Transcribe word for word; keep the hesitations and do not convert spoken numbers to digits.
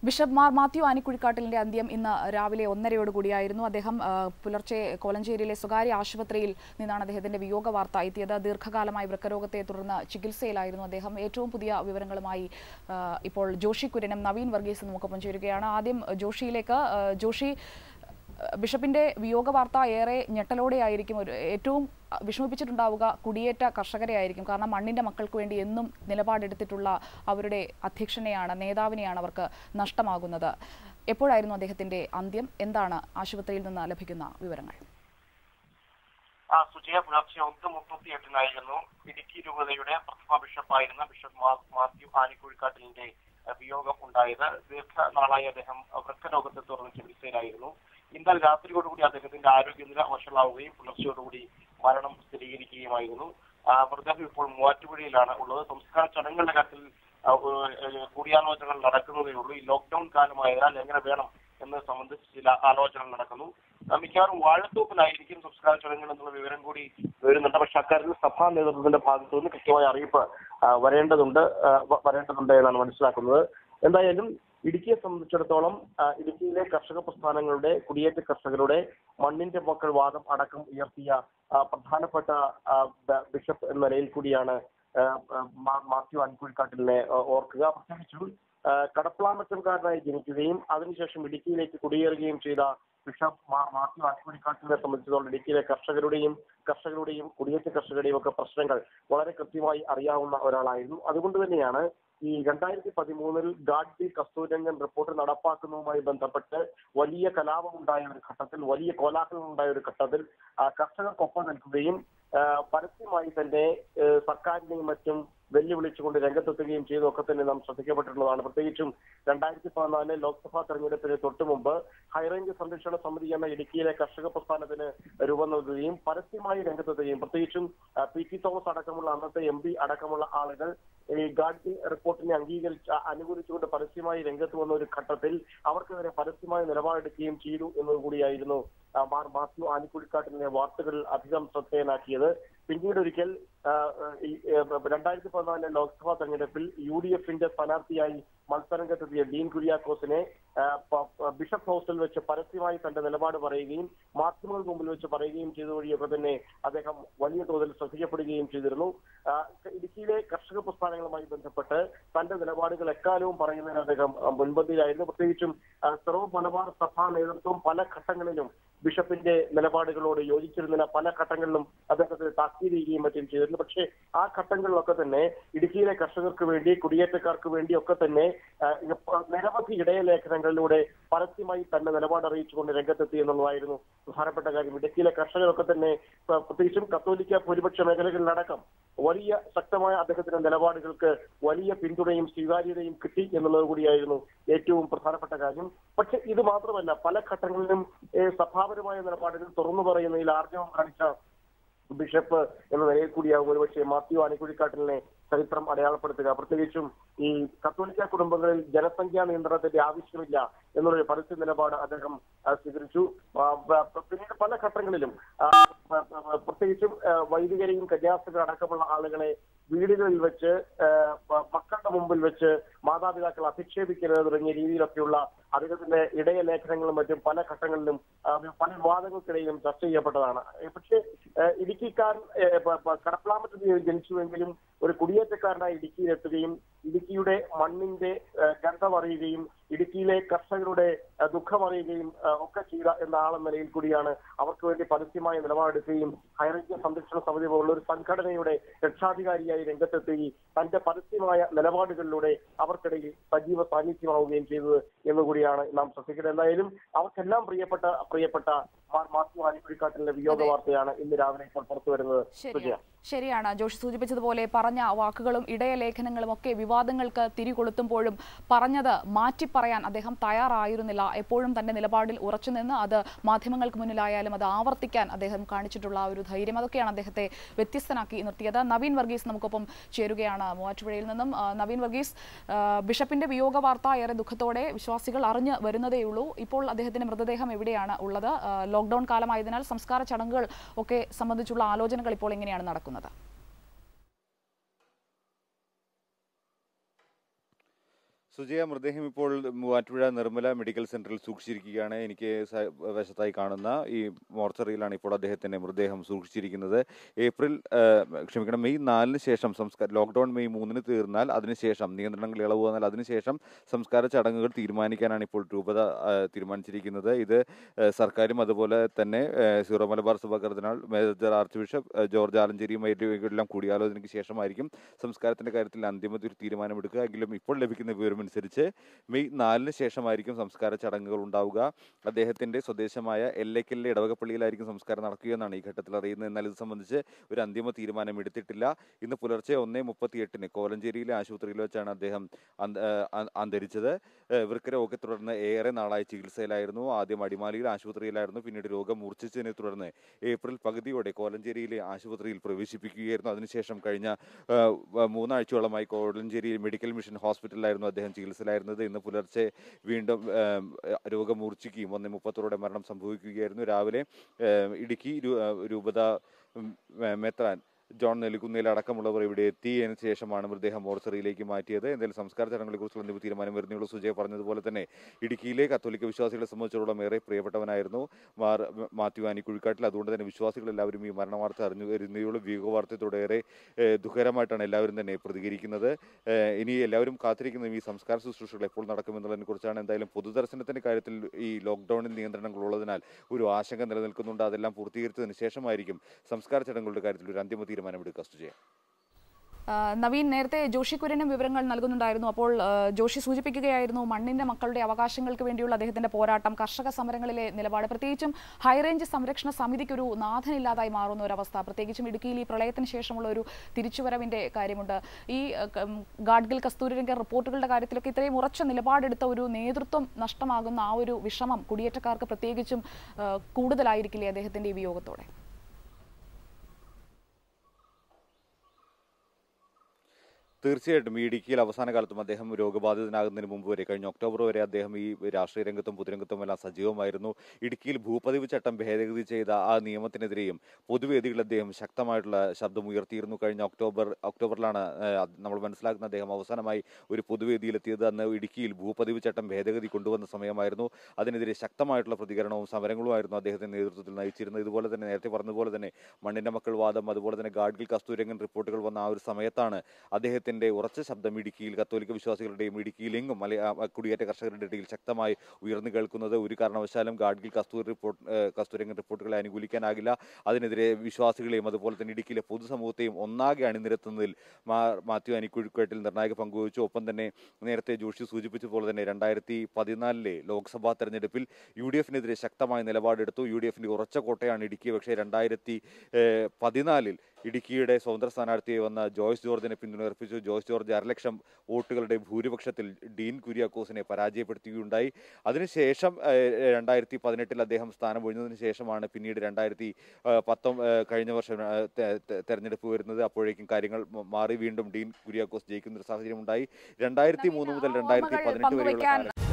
Bishop Mar Mathew ആനിക്കുഴിക്കാട്ടിലിന്റെ അന്ത്യം ഇന്ന് രാവിലെ ഒന്നരയോടുകൂടിയായിരുന്നു. അദ്ദേഹം പുലർച്ചെ കോലഞ്ചേരിയിലെ സ്വകാര്യ ആശുപത്രിയിൽ നിന്നാണ് അദ്ദേഹത്തിന്റെ വിയോഗ വാർത്ത എത്തിയത്. ദീർഘകാലമായി വൃക്കരോഗത്തെ തുടർന്ന് ചികിത്സയിലായിരുന്നു അദ്ദേഹം. ഏറ്റവും പുതിയ വിവരങ്ങളുമായി ഇപ്പോൾ ജോഷി കുര്യനും നവീൻ വർഗീസും നമുക്കൊപ്പം ചേരുകയാണ്. ആദ്യം ജോഷിയിലേക്ക്. ജോഷി, ബിഷപ്പിന്റെ വിയോഗ വാർത്ത ഏറെ ഞെട്ടലോടെയായിരിക്കും, ഒരു ഏറ്റവും വിഷമിപ്പിച്ചിട്ടുണ്ടാവുക കുടിയേറ്റ കർഷകരെ ആയിരിക്കും. കാരണം മണ്ണിന്റെ മക്കൾക്ക് വേണ്ടി എന്നും നിലപാടെടുത്തിട്ടുള്ള അവരുടെ അധ്യക്ഷനെയാണ്, നേതാവിനെയാണ് അവർക്ക് നഷ്ടമാകുന്നത്. എപ്പോഴായിരുന്നു അദ്ദേഹത്തിന്റെ അന്ത്യം? എന്താണ് ആശുപത്രിയിൽ നിന്ന് ലഭിക്കുന്ന വിവരങ്ങൾ? സുജയ, പുലർച്ചെ ഒന്ന് മുപ്പത്തി എട്ടിനായിരുന്നു ഇടുക്കി രൂപതയുടെ പ്രഥമ ബിഷപ്പായിരുന്ന ബിഷപ്പ് മാത്യു ആനിക്കുഴിക്കാട്ടിലിന്റെ വിയോഗം ഉണ്ടായത്. ദീർഘനാളായി അദ്ദേഹം വൃക്കരോഗത്തെ തുടർന്ന് ചികിത്സയിലായിരുന്നു. ഇന്നലെ രാത്രിയോടുകൂടി അദ്ദേഹത്തിന്റെ ആരോഗ്യനില വഷളാവുകയും പുലർച്ചയോടുകൂടി മരണം സ്ഥിരീകരിക്കുകയുമായിരുന്നു. മൃതദേഹം ഇപ്പോൾ മൂവാറ്റുപുഴയിലാണ് ഉള്ളത്. സംസ്കാര ചടങ്ങുകളുടെ കാര്യത്തിൽ കൂടിയാലോചനകൾ നടക്കുന്നതേ ഉള്ളൂ. ഈ ലോക്ക്ഡൌൺ കാലമായതിനാൽ എങ്ങനെ വേണം എന്ന് സംബന്ധിച്ച് ചില ആലോചനകൾ നടക്കുന്നു. മിക്കവാറും വാഴത്തോപ്പിലായിരിക്കും സംസ്കാര ചടങ്ങുകൾ എന്നുള്ള വിവരം കൂടി വരുന്നുണ്ട്. പക്ഷെ അക്കാര്യത്തിൽ സഭാ നേതൃത്വത്തിന്റെ ഭാഗത്തു നിന്ന് കൃത്യമായ അറിയിപ്പ് വരേണ്ടതുണ്ട് വരേണ്ടതുണ്ട് എന്നാണ് മനസ്സിലാക്കുന്നത്. എന്തായാലും ഇടുക്കിയെ സംബന്ധിച്ചിടത്തോളം ഇടുക്കിയിലെ കർഷക പ്രസ്ഥാനങ്ങളുടെ, കുടിയേറ്റ കർഷകരുടെ മണ്ണിന്റെ മക്കൾ വാദം അടക്കം ഉയർത്തിയ പ്രധാനപ്പെട്ട ബിഷപ്പ് എന്ന നിലയിൽ കൂടിയാണ് മാത്യു ആനിക്കുഴിക്കാട്ടിലിനെ ഓർക്കുക. പ്രത്യേകിച്ചും കടപ്ലാമറ്റംകാരനായി ജനിക്കുകയും അതിനുശേഷം ഇടുക്കിയിലേക്ക് കുടിയേറുകയും ചെയ്ത ബിഷപ്പ് മാത്യു ആനിക്കുഴിക്കാട്ടിലിനെ സംബന്ധിച്ചിടത്തോളം ഇടുക്കിയിലെ കർഷകരുടെയും കർഷകരുടെയും കുടിയേറ്റ കർഷകരുടെയും ഒക്കെ പ്രശ്നങ്ങൾ വളരെ കൃത്യമായി അറിയാവുന്ന ഒരാളായിരുന്നു. അതുകൊണ്ട് തന്നെയാണ് ഈ രണ്ടായിരത്തി പതിമൂന്നിൽ ഗാഡ്ഗിൽ കസ്തൂരംഗൻ റിപ്പോർട്ട് നടപ്പാക്കുന്നതുമായി ബന്ധപ്പെട്ട് വലിയ കലാപം ഉണ്ടായ ഒരു ഘട്ടത്തിൽ, വലിയ കോലാഹലം ഉണ്ടായ ഒരു ഘട്ടത്തിൽ കർഷകർക്കൊപ്പം നിൽക്കുകയും പരസ്യമായി തന്നെ സർക്കാരിനെയും മറ്റും വെല്ലുവിളിച്ചുകൊണ്ട് രംഗത്തെത്തുകയും ചെയ്തൊക്കെ തന്നെ നാം ശ്രദ്ധിക്കപ്പെട്ടിട്ടുള്ളതാണ്. പ്രത്യേകിച്ചും രണ്ടായിരത്തി പതിനാലിലെ ലോക്സഭാ തെരഞ്ഞെടുപ്പിന് തൊട്ടു മുമ്പ് ഹൈറേഞ്ച് സംരക്ഷണ സമിതി എന്ന ഇടുക്കിയിലെ കർഷക പ്രസ്ഥാനത്തിന് രൂപം നൽകുകയും പരസ്യമായി രംഗത്തെത്തുകയും പ്രത്യേകിച്ചും പി ടി തോമസ് അടക്കമുള്ള അന്നത്തെ എം പി അടക്കമുള്ള ആളുകൾ ഈ ഗാഡ്ഗിൽ റിപ്പോർട്ടിനെ അംഗീകരിച്ച് അനുകൂലിച്ചുകൊണ്ട് പരസ്യമായി രംഗത്ത് വന്ന ഒരു ഘട്ടത്തിൽ അവർക്കെതിരെ പരസ്യമായി നിലപാടെടുക്കുകയും ചെയ്തു എന്നതുകൂടിയായിരുന്നു മാർ മാത്യു ആനിക്കുഴിക്കാട്ടിലിനെ വാർത്തകളിൽ അധികം ശ്രദ്ധേയനാക്കിയത്. പിന്നീട് ഒരിക്കൽ രണ്ടായിരത്തി പതിനാലിലെ ലോക്സഭാ തെരഞ്ഞെടുപ്പിൽ യു ഡി എഫിന്റെ സ്ഥാനാർത്ഥിയായി മത്സരംഗത്തെത്തിയ ഡീൻ കുര്യാക്കോസിനെ ബിഷപ്പ് ഹൗസിൽ വെച്ച് പരസ്യമായി തന്റെ നിലപാട് പറയുകയും മാധ്യമങ്ങൾക്ക് മുമ്പിൽ വെച്ച് പറയുകയും ചെയ്ത വഴിയൊക്കെ തന്നെ അദ്ദേഹം വലിയ തോതിൽ ശ്രദ്ധിക്കപ്പെടുകയും ചെയ്തിരുന്നു. ഇടുക്കിയിലെ കർഷക പ്രസ്ഥാനങ്ങളുമായി ബന്ധപ്പെട്ട് തന്റെ നിലപാടുകൾ എക്കാലവും പറയുന്നതിന് അദ്ദേഹം മുൻപന്തിയിലായിരുന്നു. പ്രത്യേകിച്ചും സർവ്വ മലബാർ സഭാ നേതൃത്വം പല ഘട്ടങ്ങളിലും ബിഷപ്പിന്റെ നിലപാടുകളോട് യോജിച്ചിരുന്നില്ല. പല ഘട്ടങ്ങളിലും അദ്ദേഹത്തിന് താക്കീത് ചെയ്യുകയും മറ്റും ചെയ്തിരുന്നു. പക്ഷേ ആ ഘട്ടങ്ങളിലൊക്കെ തന്നെ ഇടുക്കിയിലെ കർഷകർക്ക് വേണ്ടി, കുടിയേറ്റക്കാർക്ക് വേണ്ടി ഒക്കെ തന്നെ നിരവധി ഇടയലേഖനങ്ങളിലൂടെ പരസ്യമായി തന്റെ നിലപാട് അറിയിച്ചുകൊണ്ട് രംഗത്തെത്തി എന്നുള്ളതായിരുന്നു പ്രധാനപ്പെട്ട കാര്യം. ഇടുക്കിയിലെ കർഷകരൊക്കെ തന്നെ പ്രത്യേകിച്ചും കത്തോലിക്ക ഭൂരിപക്ഷ മേഖലകളിലടക്കം വലിയ ശക്തമായ അദ്ദേഹത്തിന്റെ നിലപാടുകൾക്ക് വലിയ പിന്തുണയും സ്വീകാര്യതയും കിട്ടി എന്നുള്ളത് കൂടിയായിരുന്നു ഏറ്റവും പ്രധാനപ്പെട്ട കാര്യം. പക്ഷെ ഇത് മാത്രമല്ല, പല ഘട്ടങ്ങളിലും സഭാപരമായ നിലപാടുകൾ തുറന്നു പറയുന്നതിൽ ആർജവം കാണിച്ച ബിഷപ്പ് എന്ന നിലയിൽ കൂടിയാകും ഒരുപക്ഷെ മാത്യു ആനിക്കുഴിക്കാട്ടിലിനെ ചരിത്രം അടയാളപ്പെടുത്തുക. പ്രത്യേകിച്ചും ഈ കത്തോലിക്ക കുടുംബങ്ങളിൽ ജനസംഖ്യാ നിയന്ത്രണത്തിന്റെ ആവശ്യമില്ല എന്നുള്ളൊരു പരസ്യ നിലപാട് അദ്ദേഹം സ്വീകരിച്ചു. പിന്നീട് പല ഘട്ടങ്ങളിലും പ്രത്യേകിച്ചും വൈദികരെയും കന്യാസ്ത്രീകൾ അടക്കമുള്ള ആളുകളെ വീടുകളിൽ വെച്ച് മക്കളുടെ മുമ്പിൽ വെച്ച് മാതാപിതാക്കൾ അധിക്ഷേപിക്കരുത് തുടങ്ങിയ രീതിയിലൊക്കെയുള്ള അദ്ദേഹത്തിന്റെ ഇടയ ലേഖനങ്ങളും മറ്റും പല ഘട്ടങ്ങളിലും പല വിവാദങ്ങൾക്കിടയിലും ചർച്ച ചെയ്യപ്പെട്ടതാണ്. പക്ഷേ ഇടുക്കിക്കാരൻ കടപ്ലാമറ്റത്ത് ജനിച്ചുവെങ്കിലും ഒരു കുടിയേറ്റക്കാരനായി ഇടുക്കിയിലെത്തുകയും ഇടുക്കിയുടെ മണ്ണിന്റെ ഗന്ധം അറിയുകയും ഇടുക്കിയിലെ കർഷകരുടെ ദുഃഖം അറിയുകയും ഒക്കെ ചെയ്ത എന്ന ആളെന്ന നിലയിൽ കൂടിയാണ് അവർക്ക് വേണ്ടി പരസ്യമായ നിലപാടെടുക്കുകയും ഹൈറേഞ്ച് സംരക്ഷണ സമിതി പോലുള്ള ഒരു സംഘടനയുടെ രക്ഷാധികാരിയായി രംഗത്തെത്തുകയും തന്റെ പരസ്യമായ നിലപാടുകളിലൂടെ അവർക്കിടയിൽ സജീവ സാന്നിധ്യമാവുകയും ചെയ്തത് എന്നുകൂടിയാണ് നാം ശ്രദ്ധിക്കുന്നത്. എന്തായാലും അവർക്കെല്ലാം പ്രിയപ്പെട്ട പ്രിയപ്പെട്ട മാർ മാത്യു ആനിക്കുഴിക്കാട്ടിലിന്റെ വിയോഗ വാർത്തയാണ് ഇന്ന് രാവിലെ ഇപ്പോൾ പുറത്തു വരുന്നത്. ശരിയാണ് ജോഷി സൂചിപ്പിച്ചതുപോലെ പറഞ്ഞ വാക്കുകളും ഇടയലേഖനങ്ങളും ഒക്കെ വിവാദങ്ങൾക്ക് തിരികൊളുത്തുമ്പോഴും പറഞ്ഞത് മാറ്റി പറയാൻ അദ്ദേഹം തയ്യാറായിരുന്നില്ല. എപ്പോഴും തന്റെ നിലപാടിൽ ഉറച്ചുനിന്ന് അത് മാധ്യമങ്ങൾക്ക് മുന്നിലായാലും അത് ആവർത്തിക്കാൻ അദ്ദേഹം കാണിച്ചിട്ടുള്ള ഒരു ധൈര്യം, അതൊക്കെയാണ് അദ്ദേഹത്തെ വ്യത്യസ്തനാക്കി നിർത്തിയത്. നവീൻ വർഗീസ് നമുക്കൊപ്പം ചേരുകയാണ് മൂവാറ്റുപുഴയിൽ നിന്നും. നവീൻ വർഗീസ്, ബിഷപ്പിന്റെ വിയോഗ വാർത്ത ഏറെ ദുഃഖത്തോടെ വിശ്വാസികൾ അറിഞ്ഞു വരുന്നതേയുള്ളൂ. ഇപ്പോൾ അദ്ദേഹത്തിന്റെ മൃതദേഹം എവിടെയാണ് ഉള്ളത്? ലോക്ക്ഡൌൺ കാലമായതിനാൽ സംസ്കാര ചടങ്ങുകൾ ഒക്കെ സംബന്ധിച്ചുള്ള ആലോചനകൾ ഇപ്പോൾ എങ്ങനെയാണ് നടക്കുന്നത്? സുജയ, മൃതദേഹം ഇപ്പോൾ മൂവാറ്റുപുഴ നിർമ്മല മെഡിക്കൽ സെന്ററിൽ സൂക്ഷിച്ചിരിക്കുകയാണ്. എനിക്ക് വശത്തായി കാണുന്ന ഈ മോർച്ചറിയിലാണ് ഇപ്പോൾ അദ്ദേഹത്തിന്റെ മൃതദേഹം സൂക്ഷിച്ചിരിക്കുന്നത്. ഏപ്രിൽ ക്ഷമിക്കണം മെയ് നാലിന് ശേഷം സംസ്കാര ലോക്ക്ഡൌൺ മെയ് മൂന്നിന് തീർന്നാൽ അതിനുശേഷം നിയന്ത്രണങ്ങൾ ഇളവ് വന്നാൽ അതിനുശേഷം സംസ്കാര ചടങ്ങുകൾ തീരുമാനിക്കാനാണ് ഇപ്പോൾ രൂപത തീരുമാനിച്ചിരിക്കുന്നത്. ഇത് സർക്കാരും അതുപോലെ തന്നെ സീറോ മലബാർ സഭ കർദിനാൾ മേജർ ആർച്ച് ബിഷപ്പ് ജോർജ് ആലഞ്ചേരിയുമായെല്ലാം കൂടിയാലോചനയ്ക്ക് ശേഷമായിരിക്കും സംസ്കാരത്തിന്റെ കാര്യത്തിൽ അന്തിമ ഒരു തീരുമാനമെടുക്കുക. എങ്കിലും ഇപ്പോൾ ലഭിക്കുന്ന വിവരമനുസരിച്ച് മെയ് നാലിന് ശേഷമായിരിക്കും സംസ്കാര ചടങ്ങുകൾ ഉണ്ടാവുക. അദ്ദേഹത്തിന്റെ സ്വദേശമായ എല്ലയ്ക്കലിലെ ഇടവകപ്പള്ളിയിലായിരിക്കും സംസ്കാരം നടക്കുകയെന്നാണ് ഈ ഘട്ടത്തിൽ അറിയുന്നത്. എന്നാൽ ഇത് സംബന്ധിച്ച് ഒരു അന്തിമ തീരുമാനം എടുത്തിട്ടില്ല. ഇന്ന് പുലർച്ചെ ഒന്നേ മുപ്പത്തി എട്ടിന് കോലഞ്ചേരിയിലെ ആശുപത്രിയിൽ വെച്ചാണ് അദ്ദേഹം അന്തരിച്ചത്. വൃക്കരോഗത്തെ തുടർന്ന് ഏറെ നാളായി ചികിത്സയിലായിരുന്നു. ആദ്യം അടിമാലിയിൽ ആശുപത്രിയിലായിരുന്നു. പിന്നീട് രോഗം മൂർച്ഛിച്ചതിനെ തുടർന്ന് ഏപ്രിൽ പകുതിയോടെ കോലഞ്ചേരിയിലെ ആശുപത്രിയിൽ പ്രവേശിപ്പിക്കുകയായിരുന്നു. അതിനുശേഷം കഴിഞ്ഞ മൂന്നാഴ്ചയോളമായി കോലഞ്ചേരി മെഡിക്കൽ മിഷൻ ഹോസ്പിറ്റലിലായിരുന്നു അദ്ദേഹം ചികിത്സയിലായിരുന്നത്. ഇന്ന് പുലർച്ചെ വീണ്ടും രോഗം മൂർച്ഛിക്കുകയും ഒന്നേ മുപ്പത്തോടെ മരണം സംഭവിക്കുകയായിരുന്നു. രാവിലെ ഇടുക്കി രൂപത മെത്രാൻ ജോൺ നെല്ലിക്കുന്നേൽ അടക്കമുള്ളവർ ഇവിടെ എത്തിയതിനു ശേഷമാണ് മൃതദേഹം മോർച്ചറിയിലേക്ക് മാറ്റിയത്. എന്തായാലും സംസ്കാര ചടങ്ങുകളെക്കുറിച്ചുള്ള അന്തിമ തീരുമാനം വരുന്നുള്ളൂ. സുജയ പറഞ്ഞതുപോലെ തന്നെ ഇടുക്കിയിലെ കത്തോലിക്ക വിശ്വാസികളെ സംബന്ധിച്ചിടത്തോളം ഏറെ പ്രിയപ്പെട്ടവനായിരുന്നു മാർ മാത്യു ആനി കുഴിക്കാട്ടിൽ. അതുകൊണ്ട് തന്നെ വിശ്വാസികൾ എല്ലാവരും ഈ മരണവാർത്ത അറിഞ്ഞു വരുന്നതിലുള്ള വിയോഗവാർത്തയോടേറെ ദുഃഖകരമായിട്ടാണ് എല്ലാവരും തന്നെ പ്രതികരിക്കുന്നത്. ഇനി എല്ലാവരും കാത്തിരിക്കുന്നത് ഈ സംസ്കാര ശുശ്രൂഷകൾ എപ്പോൾ നടക്കുമെന്നുള്ളതിനെ കുറിച്ചാണ്. എന്തായാലും പൊതുദർശനത്തിന്റെ കാര്യത്തിൽ ഈ ലോക്ക്ഡൌണിൽ നിയന്ത്രണങ്ങൾ ഉള്ളതിനാൽ ഒരു ആശങ്ക നിലനിൽക്കുന്നുണ്ട്. അതെല്ലാം പൂർത്തീകരിച്ചതിന് ശേഷമായിരിക്കും സംസ്കാര ചടങ്ങുകളുടെ കാര്യത്തിൽ ഒരു അന്തിമ തീരുമാനമെടുക്കുക. സുജയ, നവീൻ, നേരത്തെ ജോഷി കുര്യനും വിവരങ്ങൾ നൽകുന്നുണ്ടായിരുന്നു. അപ്പോൾ ജോഷി സൂചിപ്പിക്കുകയായിരുന്നു മണ്ണിന്റെ മക്കളുടെ അവകാശങ്ങൾക്ക് വേണ്ടിയുള്ള അദ്ദേഹത്തിന്റെ പോരാട്ടം, കർഷക സമരങ്ങളിലെ നിലപാട്, പ്രത്യേകിച്ചും ഹൈറേഞ്ച് സംരക്ഷണ സമിതിക്ക് ഒരു നാഥനില്ലാതായി മാറുന്ന ഒരവസ്ഥ, പ്രത്യേകിച്ചും ഇടുക്കിയിൽ ഈ പ്രളയത്തിന് ശേഷമുള്ള ഒരു തിരിച്ചുവരവിന്റെ കാര്യമുണ്ട്. ഈ ഗാഡ്ഗിൽ കസ്തൂരിരംഗൻ റിപ്പോർട്ടുകളുടെ കാര്യത്തിലൊക്കെ ഇത്രയും ഉറച്ച നിലപാടെടുത്ത ഒരു നേതൃത്വം നഷ്ടമാകുന്ന ആ ഒരു വിഷമം കുടിയേറ്റക്കാർക്ക് പ്രത്യേകിച്ചും കൂടുതലായിരിക്കില്ലേ അദ്ദേഹത്തിന്റെ ഈ വിയോഗത്തോടെ? തീർച്ചയായിട്ടും ഈ ഇടുക്കിയിൽ അവസാന കാലത്തും അദ്ദേഹം രോഗബാധിതനാകുന്നതിന് മുമ്പ് വരെ കഴിഞ്ഞ ഒക്ടോബർ വരെ അദ്ദേഹം ഈ രാഷ്ട്രീയ രംഗത്തും പൊതുരംഗത്തും എല്ലാം സജീവമായിരുന്നു. ഇടുക്കിയിൽ ഭൂപതിവ് ചട്ടം ഭേദഗതി ചെയ്ത ആ നിയമത്തിനെതിരെയും പൊതുവേദികളിൽ അദ്ദേഹം ശക്തമായിട്ടുള്ള ശബ്ദം ഉയർത്തിയിരുന്നു. കഴിഞ്ഞ ഒക്ടോബർ ഒക്ടോബറിലാണ് നമ്മൾ മനസ്സിലാക്കുന്ന അദ്ദേഹം അവസാനമായി ഒരു പൊതുവേദിയിലെത്തിയത്. അന്ന് ഇടുക്കിയിൽ ഭൂപതിവ് ചട്ടം ഭേദഗതി കൊണ്ടുവന്ന സമയമായിരുന്നു. അതിനെതിരെ ശക്തമായിട്ടുള്ള പ്രതികരണവും സമരങ്ങളുമായിരുന്നു അദ്ദേഹത്തിന്റെ നേതൃത്വത്തിൽ നയിച്ചിരുന്നത്. ഇതുപോലെ തന്നെ നേരത്തെ പറഞ്ഞതുപോലെ തന്നെ മണ്ണിന്റെ മക്കൾ വാദം, അതുപോലെ തന്നെ ഗാഡ്ഗിൽ കസ്തൂരിരംഗൻ റിപ്പോർട്ടുകൾ വന്ന ആ ഒരു സമയത്താണ് അദ്ദേഹത്തിന്റെ ഉറച്ച ശബ്ദം ഇടുക്കിയിൽ കത്തോലിക്ക വിശ്വാസികളുടെയും ഇടുക്കിയിലെങ്ങും മലയാ കുടിയേറ്റ കർഷകരുടെ ഇടയിൽ ശക്തമായി ഉയർന്നു കേൾക്കുന്നത്. ഒരു കാരണവശാലും ഗാഡ്ഗിൽ കസ്തൂരി റിപ്പോർട്ട് കസ്തൂരിരംഗൻ റിപ്പോർട്ടുകളെ അനുകൂലിക്കാനാകില്ല. അതിനെതിരെ വിശ്വാസികളെയും അതുപോലെ തന്നെ ഇടുക്കിയിലെ പൊതുസമൂഹത്തെയും ഒന്നാകെ അണിനിരത്തുന്നതിൽ മാത്യു ആനി കുഴിക്കാട്ടിൽ നിർണായക പങ്കുവച്ചു. ഒപ്പം തന്നെ നേരത്തെ ജോഷി സൂചിപ്പിച്ചതുപോലെ തന്നെ രണ്ടായിരത്തി പതിനാലിലെ ലോക്സഭാ തെരഞ്ഞെടുപ്പിൽ യു ഡി എഫിനെതിരെ ശക്തമായ നിലപാടെടുത്തു. യു ഡി എഫിന്റെ ഉറച്ച കോട്ടയാണ് ഇടുക്കി. പക്ഷേ രണ്ടായിരത്തി പതിനാലിൽ ഇടുക്കിയുടെ സ്വതന്ത്ര സ്ഥാനാർത്ഥിയായി വന്ന ജോയ്സ് ജോർജിനെ പിന്തുണർപ്പിച്ചു. ജോയ്സ് ജോർജ് അരലക്ഷം വോട്ടുകളുടെ ഭൂരിപക്ഷത്തിൽ ഡീൻ കുര്യാക്കോസിനെ പരാജയപ്പെടുത്തുകയുണ്ടായി. അതിനുശേഷം രണ്ടായിരത്തി പതിനെട്ടിൽ അദ്ദേഹം സ്ഥാനം ഒഴിഞ്ഞതിന് ശേഷമാണ് പിന്നീട് രണ്ടായിരത്തി പത്തൊമ്പത് കഴിഞ്ഞ വർഷം തെരഞ്ഞെടുപ്പ് വരുന്നത്. അപ്പോഴേക്കും കാര്യങ്ങൾ മാറി വീണ്ടും ഡീൻ കുര്യാക്കോസ് ജയിക്കുന്ന ഒരു സാഹചര്യം ഉണ്ടായി. രണ്ടായിരത്തി മൂന്ന് മുതൽ രണ്ടായിരത്തി പതിനെട്ട് വരെയുള്ള